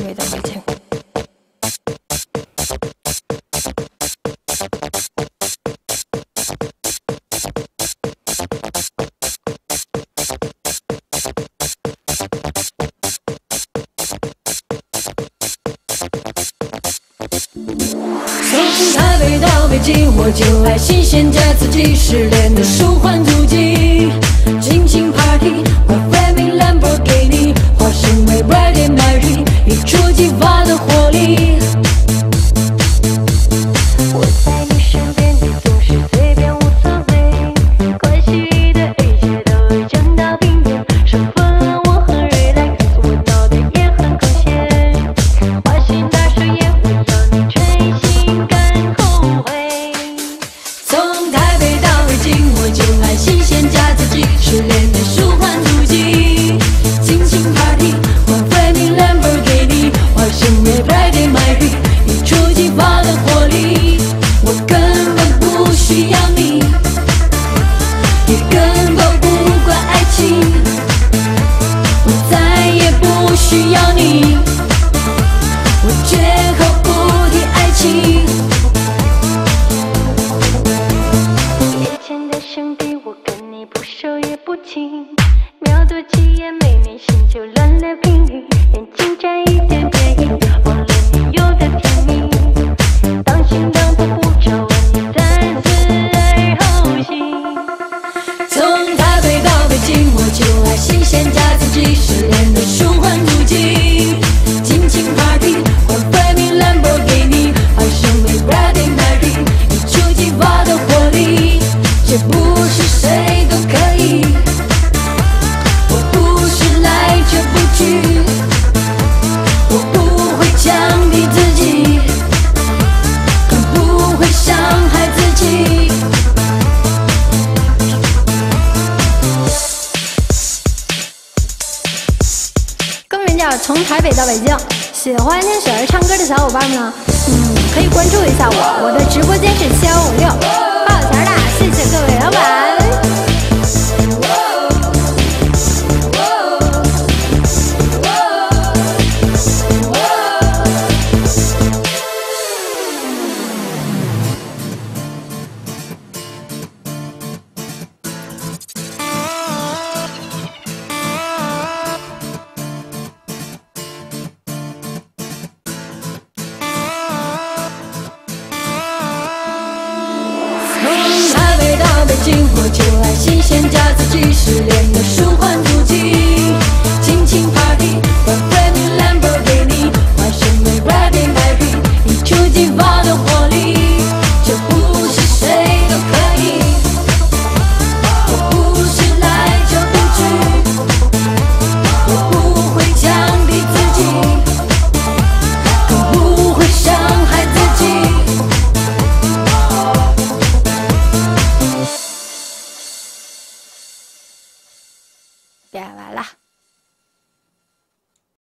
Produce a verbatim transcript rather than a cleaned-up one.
北到北京。从台北到北京，我就爱新鲜加刺激，失恋的舒缓阻击，尽情 party， 我 flaming Lamborghini， 化身为 Bloody Mary， 一触即发的活力。 我在你身边，你总是随便无所谓，关系里的一切都会降到平面，说服了我很 relax， 我脑袋也很空闲，花心大手也会让你吹心肝后悔。 从台北到北京，我就爱新鲜加刺激，失恋的舒缓阻击，尽情 party， 我 flaming Lamborghini， 化身为 Bloody Mary， 一触即发的活力。我根本不需要你，也根本不管爱情，我再也不需要你，我绝口不提爱情。 眼前的兄弟，我跟你不熟也不亲，秒读几眼没内心就乱了频率，眼睛沾一点便宜，忘了你有的甜蜜，当心当头不着完你再次而后行。 从台北到北京，我就爱新鲜加刺激，失恋的舒缓阻击，尽情 party， 我 flaming Lamborghini， 化身为 Bloody Mary， 一触即发的活力，这不是谁都可以，我不是来者不拒，我不会降低自己，更不会伤害自己。 歌名叫《从台北到北京》，喜欢听雪儿唱歌的小伙伴们呢，嗯，可以关注一下我，我的直播间是七幺五六，报有钱的，谢谢各位老板。 从台北到北京，我就爱新鲜加刺激，失恋的舒缓阻击，尽情 party， 我 flaming Lamborghini， 化身为 Bloody Mary， 一触即发